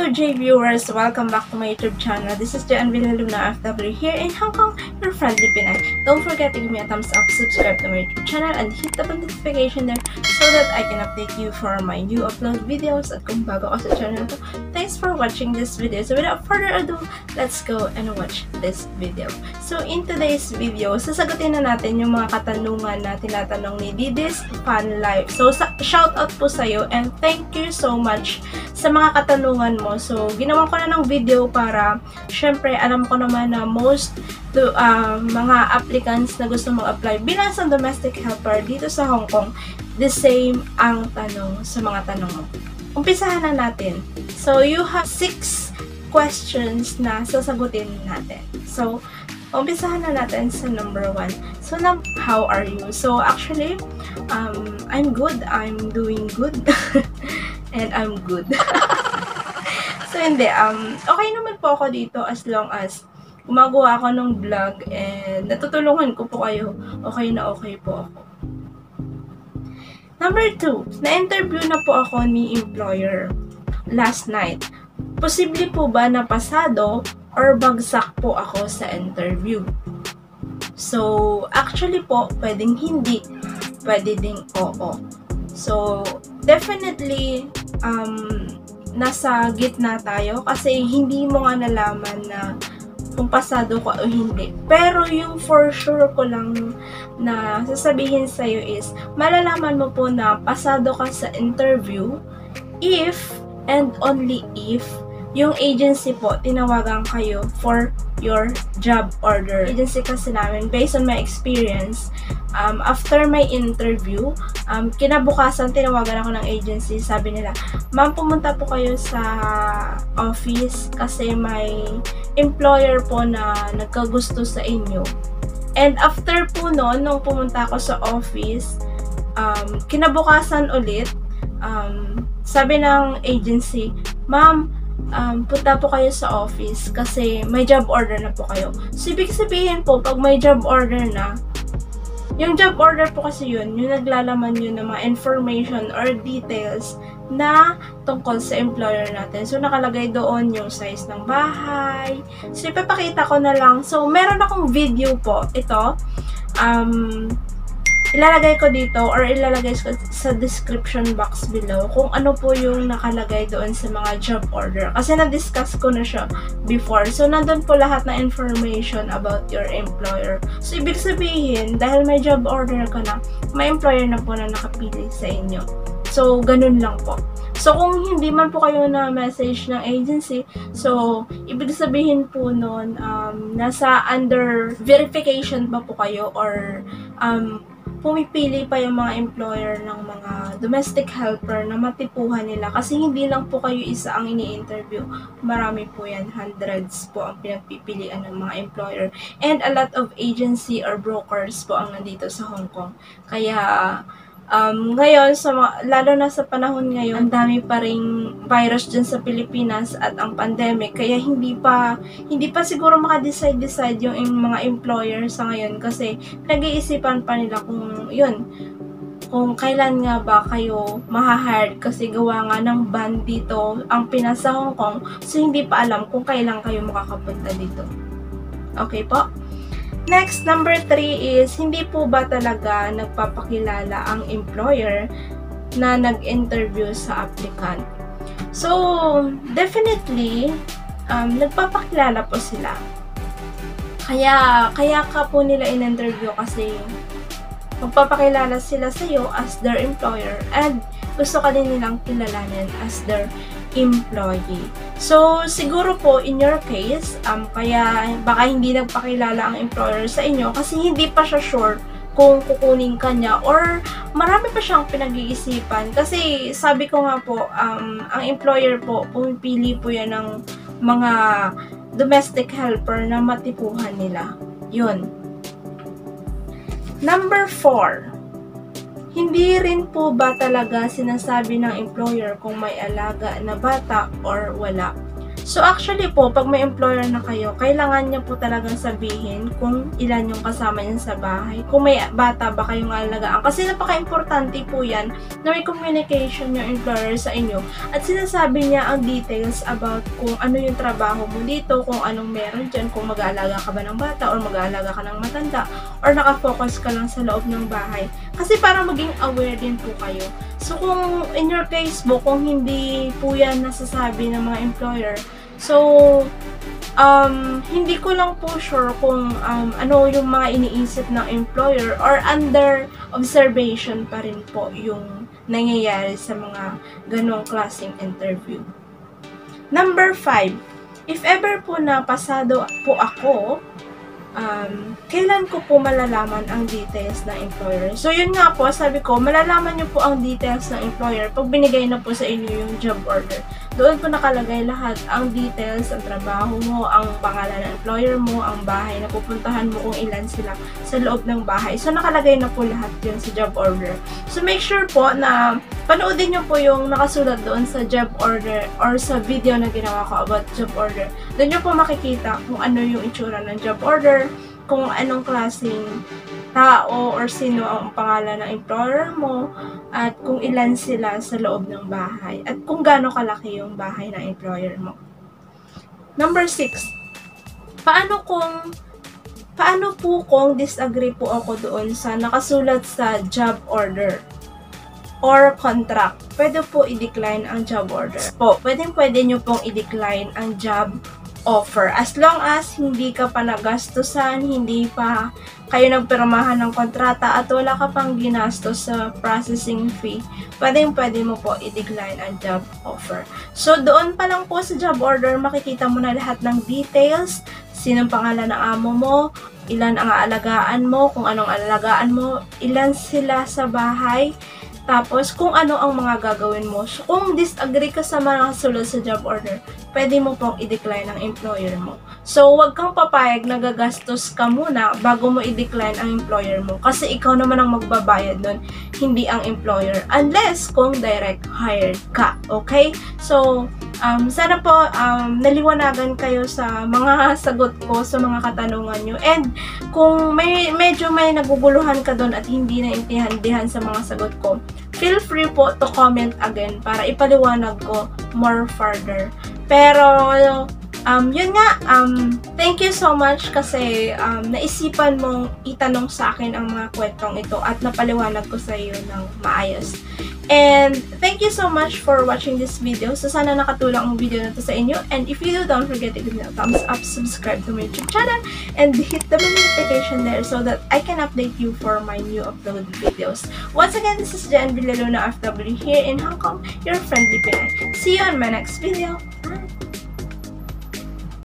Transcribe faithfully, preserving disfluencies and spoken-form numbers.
Hello J viewers! Welcome back to my YouTube channel. This is Jan Villaluna F W here in Hong Kong, your friendly Pinay. Don't forget to give me a thumbs up, subscribe to my YouTube channel, and hit the notification there so that I can update you for my new upload videos. At kung bago ka sa channel to, thanks for watching this video. So without further ado, let's go and watch this video. So in today's video, sasagutin na natin yung mga katanungan na tinatanong ni Didis Fan Life. So shout out po sa'yo and thank you so much sa mga katanungan mo. So, ginawa ko na ng video para, syempre, alam ko naman na most to, uh, mga applicants na gusto mag-apply bilang sa domestic helper dito sa Hong Kong, the same ang tanong sa mga tanong mo. Umpisahan na natin. So, you have six questions na sasagutin natin. So, umpisahan na natin sa number one. So, now, how are you? So, actually, um, I'm good. I'm doing good. And I'm good. So, hindi. Um, okay naman po ako dito as long as gumagawa ako ng vlog and natutulungan ko po kayo. Okay na okay po ako. Number two, na-interview na po ako ni employer last night. Posible po ba na pasado or bagsak po ako sa interview? So, actually po, pwedeng hindi. Pwede ding oo. So, definitely, um, nasa gitna tayo kasi hindi mo nga nalaman na kung pasado ka o hindi. Pero yung for sure ko lang na sasabihin sa'yo is, malalaman mo po na pasado ka sa interview if and only if yung agency po, tinawagan kayo for your job order. Agency kasi namin, based on my experience, um, after my interview, um, kinabukasan, tinawagan ako ng agency. Sabi nila, ma'am, pumunta po kayo sa office kasi may employer po na nagkagusto sa inyo. And after po noon, nung pumunta ako sa office, um, kinabukasan ulit, um, sabi ng agency, ma'am, Um, punta po kayo sa office kasi may job order na po kayo. So, ibig sabihin po, pag may job order na, yung job order po kasi yun, yung naglalaman yun ng mga information or details na tungkol sa employer natin. So, nakalagay doon yung size ng bahay. So, ipapakita ko na lang. So, meron akong video po. Ito, um, ilalagay ko dito or ilalagay ko sa description box below kung ano po yung nakalagay doon sa mga job order. Kasi na-discuss ko na siya before. So, nandun po lahat na information about your employer. So, ibig sabihin, dahil may job order ka na, may employer na po na nakapili sa inyo. So, ganun lang po. So, kung hindi man po kayo na message ng agency, so, ibig sabihin po nun, um, nasa under verification pa po kayo or um, pumipili pa yung mga employer ng mga domestic helper na matipuhan nila kasi hindi lang po kayo isa ang ini-interview. Marami po yan, hundreds po ang pinagpipilian ng mga employer. And a lot of agency or brokers po ang nandito sa Hong Kong. Kaya, um, ngayon, sa, lalo na sa panahon ngayon, ang dami pa ring virus dyan sa Pilipinas at ang pandemic. Kaya hindi pa, hindi pa siguro makadecide-decide yung, yung mga employer sa ngayon kasi nag-iisipan pa nila kung yun, kung kailan nga ba kayo maha-hire kasi gawa nga ng ban dito ang Pinas sa Hong Kong. So, hindi pa alam kung kailan kayo makakapunta dito. Okay po? Next, number three is, hindi po ba talaga nagpapakilala ang employer na nag-interview sa applicant? So, definitely, um, nagpapakilala po sila. Kaya, kaya ka po nila in-interview kasi magpapakilala sila sa iyo as their employer and gusto ka din nilang kilalanin as their employee. So, siguro po, in your case, um, kaya baka hindi nagpakilala ang employer sa inyo kasi hindi pa siya sure kung kukunin ka niya or marami pa siyang pinag-iisipan. Kasi, sabi ko nga po, um, ang employer po, pumipili po yan ng mga domestic helper na matipuhan nila. Yun. Number four. Hindi rin po ba talaga sinasabi ng employer kung may alaga na bata or wala? So actually po, pag may employer na kayo, kailangan niya po talagang sabihin kung ilan yung kasama niya sa bahay. Kung may bata ba kayong alagaan. Kasi napaka-importante po yan na may communication yung employer sa inyo. At sinasabi niya ang details about kung ano yung trabaho mo dito, kung anong meron dyan, kung mag-aalaga ka ba ng bata or mag-aalaga ka ng matanda or nakafocus ka lang sa loob ng bahay. Kasi para maging aware din po kayo. So kung in your case po, kung hindi po yan nasasabi ng mga employer, so um, hindi ko lang po sure kung um, ano yung mga iniisip ng employer or under observation pa rin po yung nangyayari sa mga ganong klaseng interview. Number five, if ever po na pasado po ako, Um, kailan ko po malalaman ang details ng employer? So, yun nga po, sabi ko, malalaman nyo po ang details ng employer pag binigay na po sa inyo yung job order. Doon po nakalagay lahat ang details, ang trabaho mo, ang pangalan ng employer mo, ang bahay na pupuntahan mo kung ilan sila sa loob ng bahay. So, nakalagay na po lahat yun sa job order. So, make sure po na panoodin nyo po yung nakasulat doon sa job order or sa video na ginawa ko about job order. Doon nyo po makikita kung ano yung itsura ng job order, kung anong klaseng tao or sino ang pangalan ng employer mo, at kung ilan sila sa loob ng bahay, at kung gaano kalaki yung bahay ng employer mo. Number six, paano kung paano po kung disagree po ako doon sa nakasulat sa job order or contract? Pwede po i-decline ang job order po. Pwede pwede nyo pong i-decline ang job offer. As long as hindi ka pa nagastusan, hindi pa kayo nagpirmahan ng kontrata at wala ka pang ginastos sa processing fee, pwedeng pwede mo po i-decline ang job offer. So, doon pa lang po sa job order, makikita mo na lahat ng details, sinong pangalan ng amo mo, ilan ang aalagaan mo, kung anong aalagaan mo, ilan sila sa bahay, tapos kung ano ang mga gagawin mo. So, kung disagree ka sa mga sulat sa job order, pwede mo pong i-decline ang employer mo. So, huwag kang papayag na gagastos ka muna bago mo i-decline ang employer mo. Kasi ikaw naman ang magbabayad nun, hindi ang employer. Unless kung direct hired ka. Okay? So, um, sana po um, naliwanagan kayo sa mga sagot ko, sa mga katanungan nyo. And kung may medyo may naguguluhan ka doon at hindi naintindihan sa mga sagot ko, feel free po to comment again para ipaliwanag ko more further. Pero, um, yun nga, um, thank you so much kasi um, naisipan mong itanong sa akin ang mga kwentong ito at napaliwanag ko sa iyo ng maayos. And thank you so much for watching this video. So, sana nakatulong ang video na to sa inyo. And if you do, don't forget to give me a thumbs up, subscribe to my YouTube channel, and hit the notification there so that I can update you for my new uploaded videos. Once again, this is Jen Villaluna F W here in Hong Kong, your friendly Pinay. See you on my next video. Bye!